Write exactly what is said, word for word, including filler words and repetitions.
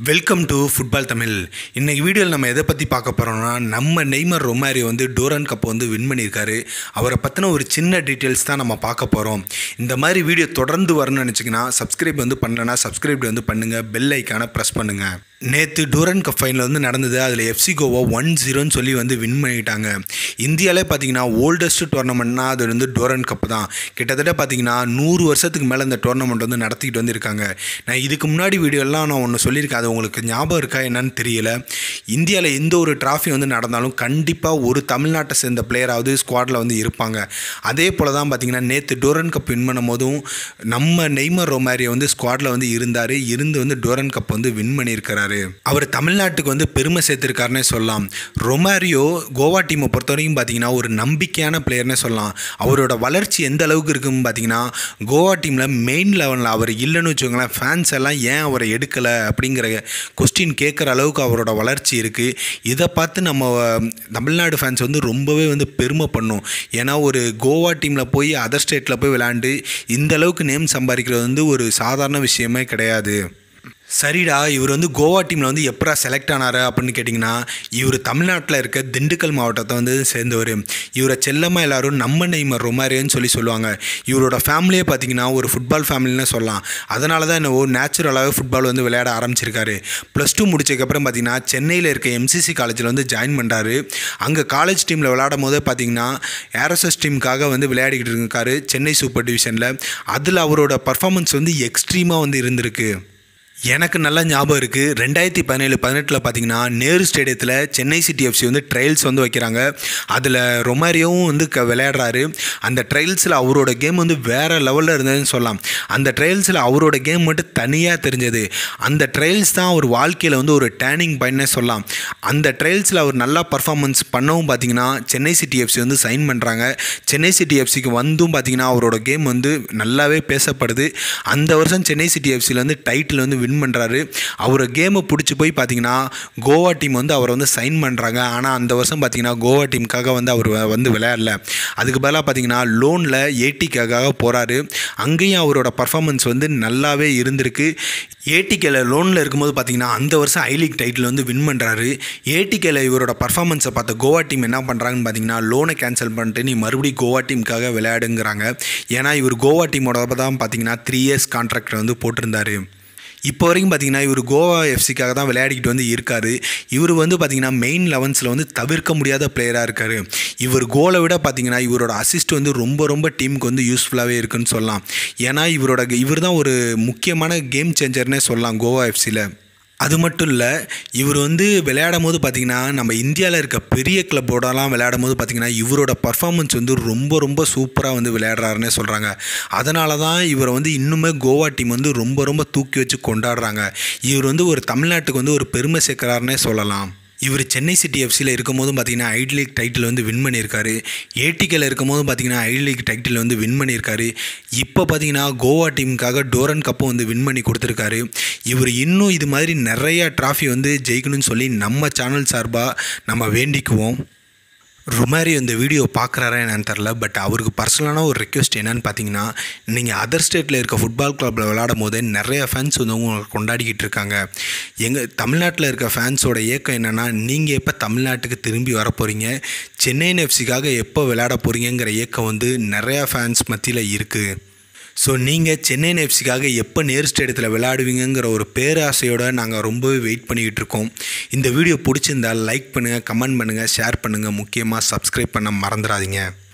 Welcome to football Tamil. இன்றைக்கி வீடியோவில் நம்ம எதை பற்றி பார்க்க போகிறோம்னா, நம்ம நெய்மர் ரொமாரியோ வந்து டூரன் கப் வந்து வின் பண்ணியிருக்காரு. அவரை பற்றின ஒரு சின்ன டீட்டெயில்ஸ் தான் நம்ம பார்க்க போகிறோம். இந்த மாதிரி வீடியோ தொடர்ந்து வரணும்னு நினச்சிங்கன்னா சப்ஸ்கிரைப் வந்து பண்ணலன்னா சப்ஸ்கிரைப் வந்து பண்ணுங்கள், பெல் ஐக்கானை ப்ரெஸ் பண்ணுங்கள். நேற்று டூரன் கப் ஃபைனல் வந்து நடந்தது. அதில் எஃப்சி கோவா ஒன் ஜீரோன்னு சொல்லி வந்து வின் பண்ணிட்டாங்க. இந்தியாவிலே பார்த்தீங்கன்னா ஓல்டஸ்ட் டோர்னமெண்ட்னா அது வந்து டூரன் கப் தான். கிட்டத்தட்ட பார்த்தீங்கன்னா நூறு வருஷத்துக்கு மேலே இந்த டோர்னமெண்ட் வந்து நடத்திக்கிட்டு வந்துருக்காங்க. நான் இதுக்கு முன்னாடி வீடியோலாம் நான் ஒன்று சொல்லியிருக்கேன், அது உங்களுக்கு ஞாபகம் இருக்கா என்னன்னு தெரியல. இந்தியாவில் எந்த ஒரு ட்ராஃபி வந்து நடந்தாலும் கண்டிப்பாக ஒரு தமிழ்நாட்டை சேர்ந்த பிளேயராவது ஸ்குவாடில் வந்து இருப்பாங்க. அதே போல் தான் பார்த்தீங்கன்னா நேற்று டூரன் கப் வின் பண்ணும் போதும் நம்ம நெய்மர் ரொமாரியோ வந்து ஸ்குவாடில் வந்து இருந்தார். இருந்து வந்து டூரன் கப் வந்து வின் பண்ணியிருக்கிறாரு. அவர் தமிழ்நாட்டுக்கு வந்து பெருமை சேர்த்திருக்காருன்னே சொல்லலாம். ரொமாரியோ கோவா டீமை பொறுத்த வரைக்கும் பார்த்தீங்கன்னா ஒரு நம்பிக்கையான பிளேயர்னே சொல்லலாம். அவரோட வளர்ச்சி எந்த அளவுக்கு இருக்குன்னு பார்த்தீங்கன்னா, கோவா டீமில் மெயின் லெவலில் அவர் இல்லைன்னு வச்சுக்கோங்களேன், ஃபேன்ஸ் எல்லாம் ஏன் அவரை எடுக்கலை அப்படிங்கிற கொஸ்டின் கேட்குற அளவுக்கு அவரோட வளர்ச்சி இருக்குது. இதை பார்த்து நம்ம தமிழ்நாடு ஃபேன்ஸ் வந்து ரொம்பவே வந்து பெருமை பண்ணும். ஏன்னா ஒரு கோவா டீமில் போய் அதர் ஸ்டேட்டில் போய் விளையாண்டு இந்த அளவுக்கு நேம் சம்பாதிக்கிறது வந்து ஒரு சாதாரண விஷயமே கிடையாது. சரிடா, இவர் வந்து கோவா டீமில் வந்து எப்படா செலக்ட் ஆனார் அப்படின்னு கேட்டிங்கன்னா, இவர் தமிழ்நாட்டில் இருக்க திண்டுக்கல் மாவட்டத்தை வந்து சேர்ந்தவர். இவரை செல்லமாக எல்லோரும் நம்ம நெய்மர் ரொமாரியோன்னு சொல்லி சொல்லுவாங்க. இவரோட ஃபேமிலியே பார்த்திங்கன்னா ஒரு ஃபுட்பால் ஃபேமிலின்னு சொல்லலாம். அதனால தான் என்னவோ நேச்சுரலாகவே ஃபுட்பால் வந்து விளையாட ஆரம்பிச்சிருக்காரு. ப்ளஸ் டூ முடிச்சதுக்கப்புறம் பார்த்திங்கன்னா சென்னையில் இருக்க எம்சிசி காலேஜில் வந்து ஜாயின் பண்ணுறாரு. அங்கே காலேஜ் டீமில் விளையாடும் போதே பார்த்திங்கன்னா ஏர்எஸ்எஸ் டீமுக்காக வந்து விளையாடிக்கிட்டு இருக்காரு சென்னை சூப்பர் டிவிஷனில். அதில் அவரோட பர்ஃபார்மன்ஸ் வந்து எக்ஸ்ட்ரீமாக வந்து இருந்திருக்கு. எனக்கு நல்லா ஞாபகம் இருக்குது, ரெண்டாயிரத்தி பதினேழு பதினெட்டில் பார்த்தீங்கன்னா நேரு ஸ்டேடியத்தில் சென்னை சிட்டி எஃப்சி வந்து ட்ரையல்ஸ் வந்து வைக்கிறாங்க. அதில் ரொமாரியோவும் வந்து க விளையாடுறாரு. அந்த ட்ரையல்ஸில் அவரோட கேம் வந்து வேறு லெவலில் இருந்ததுன்னு சொல்லலாம். அந்த ட்ரையல்ஸில் அவரோட கேம் மட்டும் தனியாக தெரிஞ்சது. அந்த ட்ரையல்ஸ் தான் அவர் வாழ்க்கையில் வந்து ஒரு டேர்னிங் பாயிண்ட்னே சொல்லலாம். அந்த ட்ரையல்ஸில் அவர் நல்லா பர்ஃபார்மன்ஸ் பண்ணவும் பார்த்தீங்கன்னா சென்னை சிட்டி எஃப்சி வந்து சைன் பண்ணுறாங்க. சென்னை சிட்டி எஃப்சிக்கு வந்தும் பார்த்தீங்கன்னா அவரோட கேம் வந்து நல்லாவே பேசப்படுது. அந்த வருஷம் சென்னை சிட்டி எஃப்சியில் வந்து டைட்டில் வந்து வின் பண்ணுறாரு. அவரை கேமை பிடிச்சி போய் பார்த்தீங்கன்னா கோவா டீம் வந்து அவரை வந்து சைன் பண்ணுறாங்க. ஆனால் அந்த வருஷம் பார்த்தீங்கன்னா கோவா டீமுக்காக வந்து அவர் வந்து விளையாடல. அதுக்கு பதிலாக பார்த்தீங்கன்னா லோனில் ஏடிக்காக போகிறாரு. அங்கேயும் அவரோட பர்ஃபார்மன்ஸ் வந்து நல்லாவே இருந்திருக்கு. ஏடிகேல லோனில் இருக்கும்போது பார்த்தீங்கன்னா அந்த வருஷம் ஐ லீக் டைட்டில் வந்து வின் பண்ணுறாரு. ஏடிகேல இவரோட பர்ஃபார்மன்ஸை பார்த்த கோவா டீம் என்ன பண்ணுறாங்கன்னு பார்த்தீங்கன்னா லோனை கேன்சல் பண்ணிட்டு நீ மறுபடியும் கோவா டீமுக்காக விளையாடுங்கிறாங்க. ஏன்னா இவர் கோவா டீமோட தான் பார்த்தீங்கன்னா த்ரீ இயர்ஸ் கான்ட்ராக்ட் வந்து போட்டிருந்தார். இப்போ வரைக்கும் பார்த்தீங்கன்னா இவர் கோவா எஃப்சிக்காக தான் விளையாடிக்கிட்டு வந்து இருக்கார். இவர் வந்து பார்த்திங்கன்னா மெயின் லெவன்ஸில் வந்து தவிர்க்க முடியாத பிளேயராக இருக்கார். இவர் கோலை விட பார்த்திங்கன்னா இவரோட அசிஸ்ட் வந்து ரொம்ப ரொம்ப டீமுக்கு வந்து யூஸ்ஃபுல்லாகவே இருக்குன்னு சொல்லலாம். ஏன்னா இவரோட இவர் தான் ஒரு முக்கியமான கேம் சேஞ்சர்னே சொல்லலாம் கோவா எஃப்சியில். அது மட்டும் இல்லை, இவர் வந்து விளையாடும் போது பார்த்திங்கன்னா நம்ம இந்தியாவில் இருக்க பெரிய கிளப்போடலாம் விளையாடும் போது பார்த்திங்கன்னா இவரோட பர்ஃபார்மன்ஸ் வந்து ரொம்ப ரொம்ப சூப்பராக வந்து விளையாடுறாருன்னே சொல்கிறாங்க. அதனால தான் இவரை வந்து இன்னுமே கோவா டீம் வந்து ரொம்ப ரொம்ப தூக்கி வச்சு கொண்டாடுறாங்க. இவர் வந்து ஒரு தமிழ்நாட்டுக்கு வந்து ஒரு பெருமை சேர்க்குறாருன்னே சொல்லலாம். இவர் சென்னை சிட்டி எஃப்சியில் இருக்கும் போதும் பார்த்தீங்கன்னா ஐ லீக் டைட்டில் வந்து வின் பண்ணியிருக்காரு. ஏடிகேல இருக்கும் போதும் பார்த்தீங்கன்னா ஐ லீக் டைட்டில் வந்து வின் பண்ணியிருக்காரு. இப்போ பார்த்தீங்கன்னா கோவா டீமுக்காக டூரன் கப்பும் வந்து வின் பண்ணி கொடுத்துருக்காரு. இவர் இன்னும் இது மாதிரி நிறையா ட்ராஃபி வந்து ஜெயிக்கணும்னு சொல்லி நம்ம சேனல் சார்பாக நம்ம வேண்டிக்குவோம். ரொமாரியோ இந்த வீடியோ பார்க்குறாரா என்னன்னு தெரில, பட் அவருக்கு பர்சனலான ஒரு ரெக்வெஸ்ட் என்னன்னு பார்த்தீங்கன்னா, நீங்கள் அதர் ஸ்டேட்டில் இருக்க ஃபுட்பால் கிளப்பில் விளையாடும் போதே நிறைய ஃபேன்ஸ் வந்து உங்களை கொண்டாடிக்கிட்டு இருக்காங்க. எங்கள் தமிழ்நாட்டில் இருக்க ஃபேன்ஸோட ஏக்கம் என்னென்னா, நீங்கள் எப்போ தமிழ்நாட்டுக்கு திரும்பி வர போகிறீங்க, சென்னை எஃப்சிக்காக எப்போ விளையாட போகிறீங்கிற ஏக்கம் வந்து நிறையா ஃபேன்ஸ் மத்தியில் இருக்குது. ஸோ நீங்கள் சென்னை எஃப்சிக்காக எப்போ நேரு ஸ்டேடியத்தில் விளையாடுவீங்கிற ஒரு பேராசையோடு நாங்கள் ரொம்பவே வெயிட் பண்ணிக்கிட்டு இருக்கோம். இந்த வீடியோ பிடிச்சிருந்தால் லைக் பண்ணுங்கள், கமெண்ட் பண்ணுங்கள், ஷேர் பண்ணுங்கள், முக்கியமாக சப்ஸ்கிரைப் பண்ண மறந்துடாதீங்க.